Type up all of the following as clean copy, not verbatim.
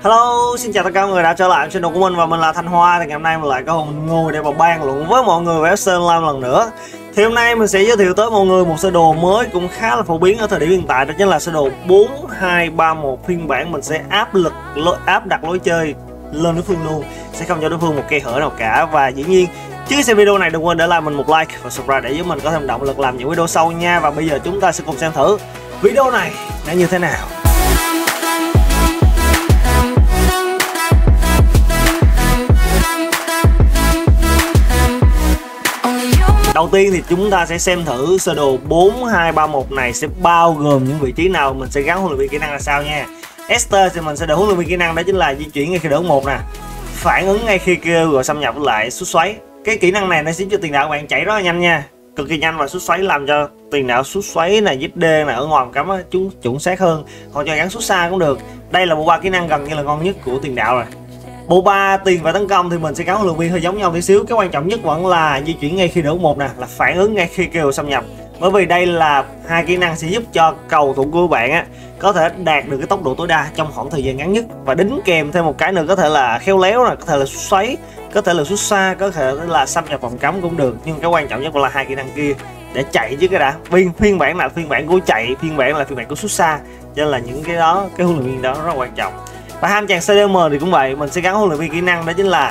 Hello, xin chào tất cả mọi người đã trở lại channel của mình và mình là Thanh Hoa. Thì ngày hôm nay mình lại có mình ngồi để mà bàn luận với mọi người về FC Online lần nữa. Thì hôm nay mình sẽ giới thiệu tới mọi người một sơ đồ mới cũng khá là phổ biến ở thời điểm hiện tại, đó chính là sơ đồ 4231 phiên bản. Mình sẽ áp đặt lối chơi lên đối phương luôn, sẽ không cho đối phương một khe hở nào cả. Và dĩ nhiên trước khi xem video này đừng quên để lại mình một like và subscribe để giúp mình có thêm động lực làm những video sau nha. Và bây giờ chúng ta sẽ cùng xem thử video này nó như thế nào. Đầu tiên thì chúng ta sẽ xem thử sơ đồ 4231 này sẽ bao gồm những vị trí nào, mình sẽ gắn huấn luyện viên kỹ năng là sao nha. Esther thì mình sẽ để huấn luyện viên kỹ năng đó chính là di chuyển ngay khi đỡ một nè, phản ứng ngay khi kêu gọi xâm nhập với lại sút xoáy. Cái kỹ năng này nó giúp cho tiền đạo của bạn chạy rất là nhanh nha, cực kỳ nhanh, và sút xoáy làm cho tiền đạo sút xoáy này, dít đê này ở ngoài vòng cấm chúng chuẩn xác hơn, còn cho gắn sút xa cũng được. Đây là bộ ba kỹ năng gần như là ngon nhất của tiền đạo rồi. Bộ ba tiền và tấn công thì mình sẽ gắn huấn luyện viên hơi giống nhau tí xíu. Cái quan trọng nhất vẫn là di chuyển ngay khi đỡ một nè, là phản ứng ngay khi kêu xâm nhập. Bởi vì đây là hai kỹ năng sẽ giúp cho cầu thủ của bạn á có thể đạt được cái tốc độ tối đa trong khoảng thời gian ngắn nhất, và đính kèm thêm một cái nữa có thể là khéo léo nè, có thể là sút xoáy, có thể là sút xa, có thể là xâm nhập vòng cấm cũng được. Nhưng cái quan trọng nhất là hai kỹ năng kia để chạy chứ cái đã. Phiên bản là phiên bản của chạy, phiên bản là phiên bản của sút xa, cho nên là những cái đó, cái huấn luyện viên đó rất là quan trọng. Và hai anh chàng CDM thì cũng vậy, mình sẽ gắn huấn luyện viên kỹ năng đó chính là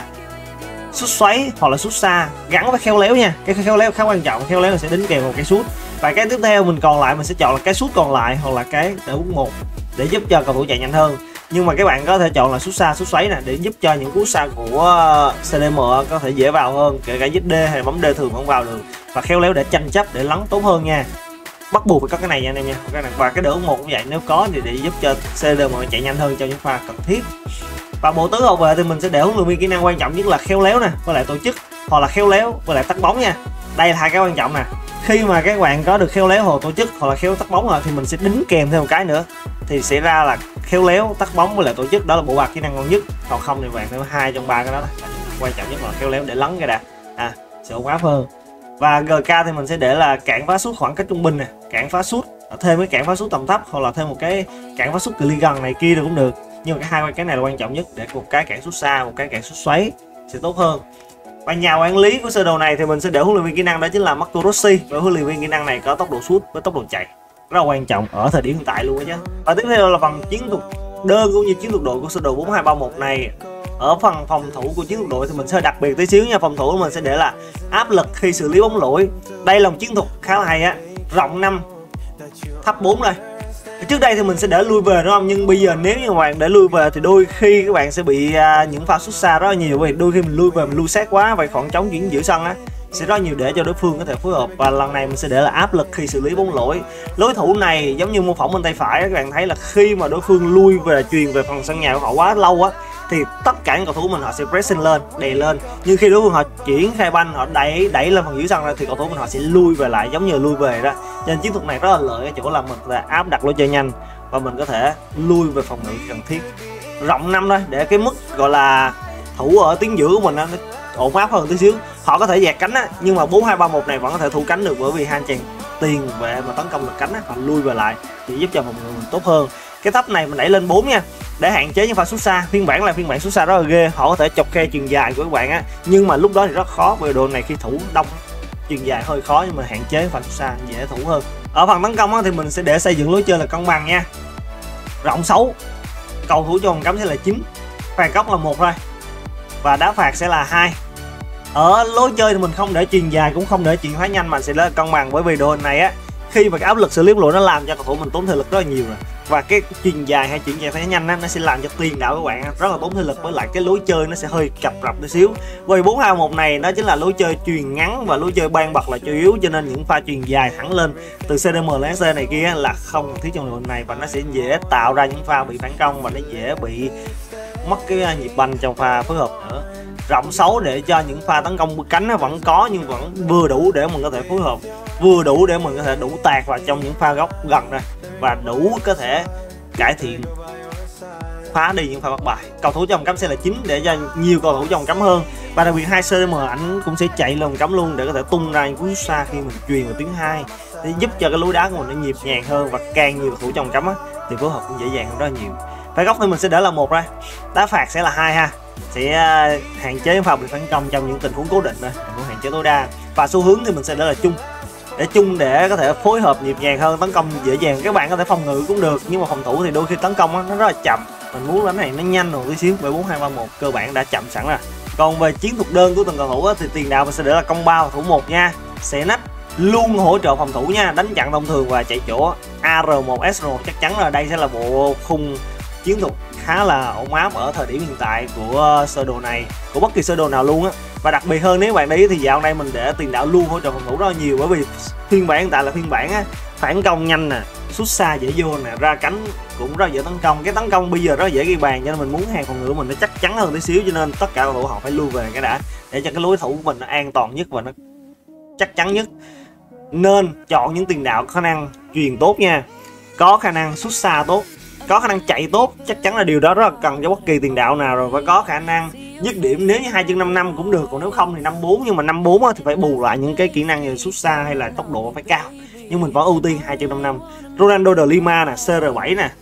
sút xoáy hoặc là sút xa gắn với khéo léo nha. Cái khéo léo khá quan trọng, khéo léo là sẽ đính kèm một cái sút. Và cái tiếp theo mình còn lại mình sẽ chọn là cái sút còn lại hoặc là cái đỡ một để giúp cho cầu thủ chạy nhanh hơn. Nhưng mà các bạn có thể chọn là sút xa, sút xoáy nè, để giúp cho những cú xa của CDM có thể dễ vào hơn, kể cả dít D hay bấm D thường không vào được. Và khéo léo để tranh chấp, để lấn tốt hơn nha. Bắt buộc phải có cái này nha anh em nha. Và cái đỡ một cũng vậy, nếu có thì để giúp cho CDM chạy nhanh hơn trong những pha cần thiết. Và bộ tứ hậu vệ thì mình sẽ để huấn luyện viên kỹ năng quan trọng nhất là khéo léo nè, với lại tổ chức, hoặc là khéo léo với lại tắt bóng nha. Đây là hai cái quan trọng nè. Khi mà các bạn có được khéo léo hoặc tổ chức hoặc là khéo tắt bóng rồi thì mình sẽ đính kèm thêm một cái nữa, thì sẽ ra là khéo léo, tắt bóng với lại tổ chức. Đó là bộ ba kỹ năng ngon nhất. Còn không thì bạn phải có hai trong ba cái đó. Quan trọng nhất là khéo léo để lấn cái đã, sẽ ổn áp hơn. Và GK thì mình sẽ để là cản phá sút khoảng cách trung bình nè, cản phá sút, thêm cái cản phá sút tầm thấp, hoặc là thêm một cái cản phá sút cự ly gần này kia được cũng được. Nhưng mà hai cái này là quan trọng nhất, để một cái cản sút xa, một cái cản sút xoáy sẽ tốt hơn. Và nhà quản lý của sơ đồ này thì mình sẽ để huấn luyện viên kỹ năng đó chính là Marco Rossi. Và huấn luyện viên kỹ năng này có tốc độ sút với tốc độ chạy rất là quan trọng ở thời điểm hiện tại luôn đó chứ. Và tiếp theo là phần chiến thuật đơn cũng như chiến thuật đội của sơ đồ 4231 này. Ở phần phòng thủ của chiến thuật đội thì mình sẽ đặc biệt tí xíu nha. Phòng thủ của mình sẽ để là áp lực khi xử lý bóng lỗi. Đây là một chiến thuật khá là hay á, rộng 5 thấp 4 đây. Trước đây thì mình sẽ để lui về đúng không, nhưng bây giờ nếu như bạn để lui về thì đôi khi các bạn sẽ bị những pha sút xa rất là nhiều. Vì đôi khi mình lui về, mình lui sát quá, vậy khoảng trống chuyển giữa sân á sẽ rất nhiều để cho đối phương có thể phối hợp. Và lần này mình sẽ để là áp lực khi xử lý bóng lỗi. Đối thủ này giống như mô phỏng bên tay phải, các bạn thấy là khi mà đối phương lui về, truyền về phần sân nhà của họ quá lâu á, thì tất cả những cầu thủ mình họ sẽ pressing lên, đè lên. Nhưng khi đối phương họ chuyển khai banh, họ đẩy lên phần dưới sân ra, thì cầu thủ mình họ sẽ lui về lại, giống như lui về đó. Cho nên chiến thuật này rất là lợi ở chỗ là mình là áp đặt lối chơi nhanh và mình có thể lui về phòng ngự cần thiết. Rộng 5 thôi, để cái mức gọi là thủ ở tuyến giữa của mình nó ổn áp hơn tí xíu. Họ có thể dạt cánh á, nhưng mà 4231 này vẫn có thể thủ cánh được, bởi vì hai anh chàng tiền vệ mà tấn công được cánh á, họ lui về lại thì giúp cho phòng ngự mình tốt hơn. Cái thấp này mình đẩy lên 4 nha, để hạn chế những pha sút xa. Phiên bản là phiên bản sút xa rất là ghê, họ có thể chọc khe chuyền dài của các bạn á, nhưng mà lúc đó thì rất khó, vì đồ này khi thủ đông chuyền dài hơi khó, nhưng mà hạn chế pha sút xa dễ thủ hơn. Ở phần tấn công á, thì mình sẽ để xây dựng lối chơi là cân bằng nha. Rộng 6, cầu thủ cho vòng cấm sẽ là 9, phạt góc là 1 thôi, và đá phạt sẽ là 2. Ở lối chơi thì mình không để chuyền dài cũng không để chuyền phá nhanh, mà sẽ để cân bằng, bởi vì đồ này á, khi mà cái áp lực xử lý bóng lỗi nó làm cho cầu thủ mình tốn thể lực rất là nhiều rồi. Và cái chuyền dài hay chuyền dài phá nhanh á, nó sẽ làm cho tiền đạo các bạn rất là tốn thể lực, với lại cái lối chơi nó sẽ hơi cập rập tí xíu. Vì 421 này nó chính là lối chơi chuyền ngắn và lối chơi ban bật là chủ yếu, cho nên những pha chuyền dài thẳng lên từ CDM lên SC này kia là không cần thiết trong đội này, và nó sẽ dễ tạo ra những pha bị phản công, và nó dễ bị mất cái nhịp banh trong pha phối hợp nữa. Rộng 6 để cho những pha tấn công cánh nó vẫn có, nhưng vẫn vừa đủ để mình có thể phối hợp, vừa đủ để mình có thể đủ tạt vào trong những pha góc gần đây, và đủ có thể cải thiện, phá đi những pha bắt bài. Cầu thủ trong cấm sẽ là 9 để cho nhiều cầu thủ trong cấm hơn. Và đặc biệt hai CDM ảnh cũng sẽ chạy lên cấm luôn để có thể tung ra những cú xa khi mình truyền vào tuyến 2, để giúp cho cái lối đá của mình nó nhịp nhàng hơn, và càng nhiều cầu thủ trong cấm á, thì phối hợp cũng dễ dàng hơn rất là nhiều. Phạt góc thì mình sẽ để là 1 ra, đá phạt sẽ là 2 ha, sẽ hạn chế pha bị phản công trong những tình huống cố định thôi, mình muốn hạn chế tối đa. Và xu hướng thì mình sẽ để là chung để có thể phối hợp nhịp nhàng hơn, tấn công dễ dàng. Các bạn có thể phòng ngự cũng được, nhưng mà phòng thủ thì đôi khi tấn công nó rất là chậm, mình muốn đánh này nó nhanh một tí xíu. 4-2-3-1 cơ bản đã chậm sẵn rồi. Còn về chiến thuật đơn của từng cầu thủ thì tiền đạo mình sẽ để là công 3 và thủ 1 nha. Sẽ nách luôn hỗ trợ phòng thủ nha, đánh chặn thông thường và chạy chỗ. AR1 SR1 chắc chắn là đây sẽ là bộ khung chiến thuật khá là ổn áp ở thời điểm hiện tại của sơ đồ này, của bất kỳ sơ đồ nào luôn á. Và đặc biệt hơn nếu bạn để ý thì dạo này mình để tiền đạo luôn hỗ trợ phòng thủ rất là nhiều, bởi vì phiên bản hiện tại là phiên bản á, phản công nhanh nè, sút xa dễ vô nè, ra cánh cũng rất dễ tấn công. Cái tấn công bây giờ rất dễ ghi bàn, cho nên mình muốn hàng phòng ngự mình nó chắc chắn hơn tí xíu, cho nên tất cả cầu thủ họ phải lui về cái đã, để cho cái lối thủ của mình nó an toàn nhất và nó chắc chắn nhất. Nên chọn những tiền đạo có khả năng truyền tốt nha, có khả năng sút xa tốt, có khả năng chạy tốt, chắc chắn là điều đó rất là cần cho bất kỳ tiền đạo nào rồi. Phải có khả năng dứt điểm, nếu như 2.55 cũng được, còn nếu không thì 54, nhưng mà 54 thì phải bù lại những cái kỹ năng như sút xa hay là tốc độ phải cao, nhưng mình vẫn ưu tiên 2.55. Ronaldo de Lima nè, CR7 nè,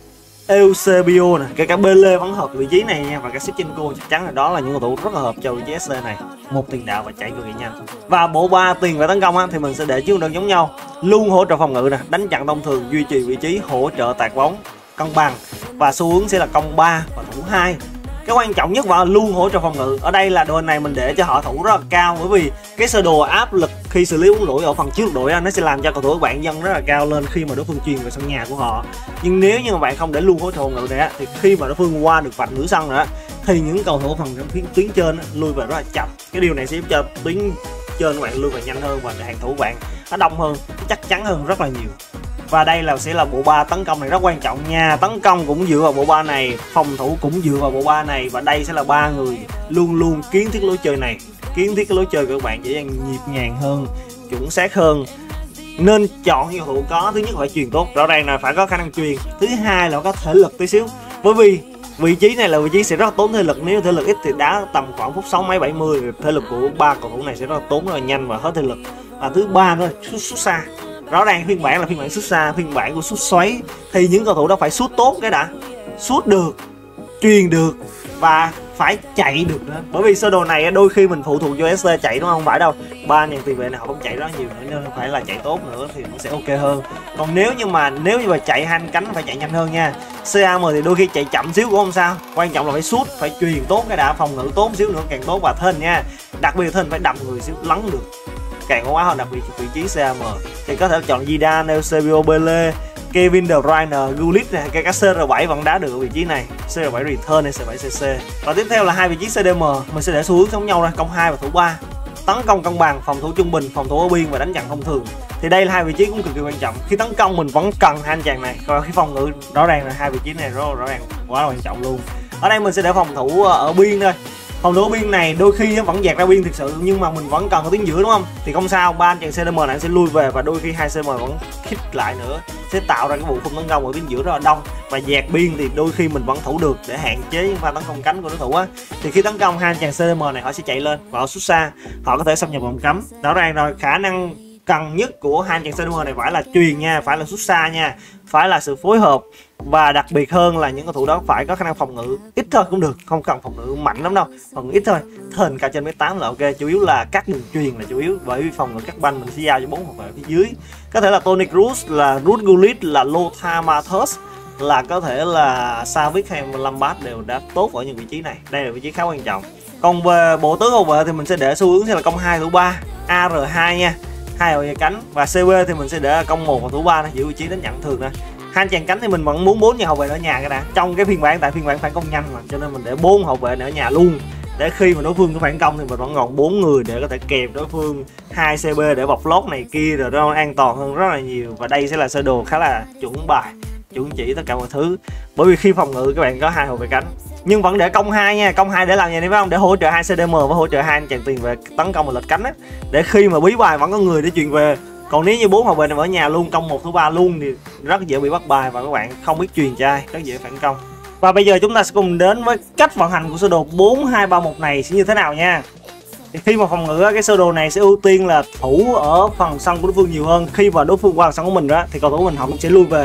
Eusebio nè, kể cả Pele vẫn hợp vị trí này nha, và cả Shevchenko chắc chắn là đó là những cầu thủ rất là hợp cho vị trí SC này, một tiền đạo và chạy cực kỳ nhanh. Và bộ ba tiền và tấn công á, thì mình sẽ để chiến đơn giống nhau, luôn hỗ trợ phòng ngự nè, đánh chặn thông thường, duy trì vị trí, hỗ trợ tạt bóng, cân bằng, và xu hướng sẽ là công 3 và thủ 2. Cái quan trọng nhất và luôn hỗ trợ phòng ngự ở đây là đội này mình để cho họ thủ rất là cao, bởi vì cái sơ đồ áp lực khi xử lý bóng lỗi ở phần trước đội nó sẽ làm cho cầu thủ của bạn dâng rất là cao lên khi mà đối phương truyền về sân nhà của họ. Nhưng nếu như mà bạn không để luôn hỗ trợ phòng ngự này á, thì khi mà đối phương qua được vạch nửa sân rồi á, thì những cầu thủ phần tuyến trên lui về rất là chậm. Cái điều này sẽ giúp cho tuyến trên của bạn lui về nhanh hơn và hàng thủ của bạn nó đông hơn, chắc chắn hơn rất là nhiều. Và đây sẽ là bộ ba tấn công này rất quan trọng nha. Tấn công cũng dựa vào bộ ba này, phòng thủ cũng dựa vào bộ ba này, và đây sẽ là ba người luôn luôn kiến thiết lối chơi này, kiến thiết cái lối chơi của các bạn dễ dàng, nhịp nhàng hơn, chuẩn xác hơn. Nên chọn những cầu thủ có, thứ nhất phải truyền tốt, rõ ràng là phải có khả năng truyền, thứ hai là có thể lực tí xíu, bởi vì vị trí này là vị trí sẽ rất là tốn thể lực. Nếu thể lực ít thì đá tầm khoảng phút 6 mấy 70, thể lực của ba cầu thủ này sẽ rất là tốn, rất là nhanh và hết thể lực. Và thứ ba nữa là sút xa. Rõ ràng phiên bản là phiên bản sút xa, phiên bản của sút xoáy thì những cầu thủ đó phải sút tốt cái đã, sút được, truyền được và phải chạy được nữa. Bởi vì sơ đồ này đôi khi mình phụ thuộc cho SC chạy, đúng không? Phải đâu, ba nhà tiền vệ nào cũng chạy rất nhiều nữa, nên phải là chạy tốt nữa thì nó sẽ ok hơn. Còn nếu như mà chạy hai cánh phải chạy nhanh hơn nha. CAM thì đôi khi chạy chậm xíu cũng không sao, quan trọng là phải sút, phải truyền tốt cái đã, phòng ngự tốt xíu nữa càng tốt. Và Thên nha, đặc biệt Thên phải đập người xíu, lấn được càng quá hơn, đặc biệt vị trí CAM thì có thể chọn Zidane, Eusebio, Pele, Kevin De Bruyne, Gullit này, cái CR7 vẫn đá được ở vị trí này, CR7 Return hay CR7 CC. Và tiếp theo là hai vị trí CDM, mình sẽ để xu hướng giống nhau ra, công 2 và thủ 3. Tấn công cân bằng, phòng thủ trung bình, phòng thủ ở biên và đánh chặn thông thường. Thì đây là hai vị trí cũng cực kỳ quan trọng. Khi tấn công mình vẫn cần hai anh chàng này, còn khi phòng ngự rõ ràng là hai vị trí này rõ ràng quá là quan trọng luôn. Ở đây mình sẽ để phòng thủ ở biên thôi. Phòng thủ ở biên này đôi khi vẫn dạt ra biên thực sự, nhưng mà mình vẫn cần có tuyến giữa, đúng không? Thì không sao, ba anh chàng CDM này sẽ lui về, và đôi khi hai CM vẫn khích lại nữa, sẽ tạo ra cái vụ khung tấn công ở tuyến giữa rất là đông. Và dạt biên thì đôi khi mình vẫn thủ được để hạn chế những pha tấn công cánh của đối thủ á. Thì khi tấn công hai anh chàng CDM này họ sẽ chạy lên và họ sút xa, họ có thể xâm nhập vòng cấm. Rõ ràng rồi, khả năng cần nhất của hai anh chàng CDM này phải là truyền nha, phải là sút xa nha, phải là sự phối hợp, và đặc biệt hơn là những cầu thủ đó phải có khả năng phòng ngự ít thôi cũng được, không cần phòng ngự mạnh lắm đâu, phòng ngự ít thôi, Thên cao trên 1m8 là ok. Chủ yếu là các đường truyền là chủ yếu, bởi vì phòng ngự các banh mình sẽ giao cho 4 hậu vệ phía dưới, có thể là Toni Kroos, là Ruud Gullit, là Lothar Matthäus, là có thể là Savic hay Lampard đều đã tốt ở những vị trí này. Đây là vị trí khá quan trọng. Còn về bộ tướng hậu vệ thì mình sẽ để xu hướng sẽ là công 2 thủ 3, AR2 nha, hai hậu vệ cánh, và CB thì mình sẽ để công 1 và thủ 3 giữ vị trí đánh chặn thường nè. Hai chàng cánh thì mình vẫn muốn 4 nhà hậu vệ ở nhà cái đã. Trong cái phiên bản, tại phiên bản phản công nhanh mà, cho nên mình để 4 hậu vệ ở nhà luôn, để khi mà đối phương có phản công thì mình vẫn còn 4 người để có thể kèm đối phương, 2 CB để bọc lót này kia, rồi nó an toàn hơn rất là nhiều. Và đây sẽ là sơ đồ khá là chuẩn bài, chuẩn chỉ tất cả mọi thứ, bởi vì khi phòng ngự các bạn có hai hậu vệ cánh, nhưng vẫn để công 2 nha. Công 2 để làm gì đấy phải không? Để hỗ trợ hai CDM và hỗ trợ hai anh chàng tiền vệ tấn công và lệch cánh á, để khi mà bí bài vẫn có người để truyền về. Còn nếu như 4 hậu vệ này ở nhà luôn, công 1 thủ 3 luôn thì rất dễ bị bắt bài, và các bạn không biết truyền cho ai, rất dễ phản công. Và bây giờ chúng ta sẽ cùng đến với cách vận hành của sơ đồ 4-2-3-1 này sẽ như thế nào nha. Thì khi mà phòng ngự cái sơ đồ này sẽ ưu tiên là thủ ở phần sân của đối phương nhiều hơn. Khi mà đối phương qua sân của mình đó thì cầu thủ mình họ cũng sẽ lui về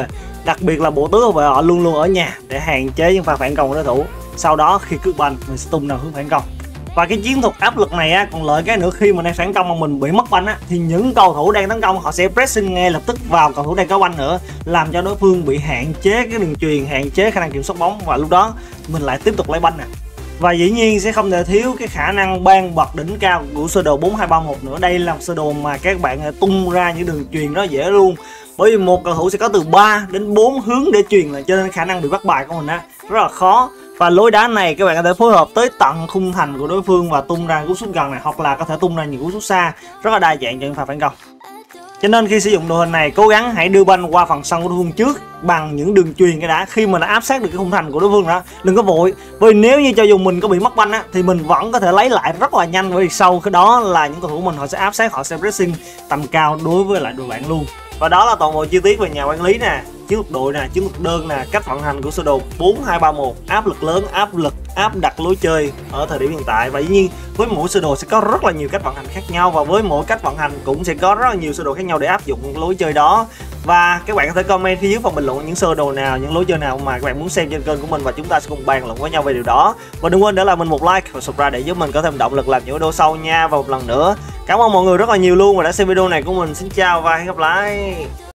Đặc biệt là bộ tứ hậu vệ họ luôn luôn ở nhà để hạn chế những pha phản công của đối thủ. Sau đó khi cướp banh mình sẽ tung ra hướng phản công. Và cái chiến thuật áp lực này á, còn lợi cái nữa khi mà đang phản công mà mình bị mất banh á, thì những cầu thủ đang tấn công họ sẽ pressing ngay lập tức vào cầu thủ đang có banh nữa, làm cho đối phương bị hạn chế cái đường chuyền, hạn chế khả năng kiểm soát bóng, và lúc đó mình lại tiếp tục lấy banh nè. Và dĩ nhiên sẽ không thể thiếu cái khả năng ban bật đỉnh cao của sơ đồ 4231 nữa. Đây là một sơ đồ mà các bạn tung ra những đường chuyền rất dễ luôn. Bởi vì một cầu thủ sẽ có từ 3 đến 4 hướng để truyền lại, cho nên khả năng bị bắt bài của mình á rất là khó. Và lối đá này các bạn có thể phối hợp tới tận khung thành của đối phương và tung ra cú sút gần này, hoặc là có thể tung ra những cú sút xa, rất là đa dạng cho những pha phản công. Cho nên khi sử dụng đội hình này, cố gắng hãy đưa banh qua phần sân của đối phương trước bằng những đường truyền cái đã. Khi mà đã áp sát được cái khung thành của đối phương đó, đừng có vội. Bởi vì nếu như cho dù mình có bị mất banh á, thì mình vẫn có thể lấy lại rất là nhanh, bởi vì sau cái đó là những cầu thủ mình họ sẽ áp sát, họ sẽ pressing tầm cao đối với lại đội bạn luôn. Và đó là toàn bộ chi tiết về nhà quản lý nè, chiến lược đội nè, chiến lược đơn nè, cách vận hành của sơ đồ 4231, áp lực lớn, áp đặt lối chơi ở thời điểm hiện tại. Và dĩ nhiên với mỗi sơ đồ sẽ có rất là nhiều cách vận hành khác nhau, và với mỗi cách vận hành cũng sẽ có rất là nhiều sơ đồ khác nhau để áp dụng lối chơi đó. Và các bạn có thể comment phía dưới phần bình luận những sơ đồ nào, những lối chơi nào mà các bạn muốn xem trên kênh của mình, và chúng ta sẽ cùng bàn luận với nhau về điều đó. Và đừng quên để lại mình một like và subscribe để giúp mình có thêm động lực làm những video sau nha. Và một lần nữa cảm ơn mọi người rất là nhiều luôn và đã xem video này của mình. Xin chào và hẹn gặp lại.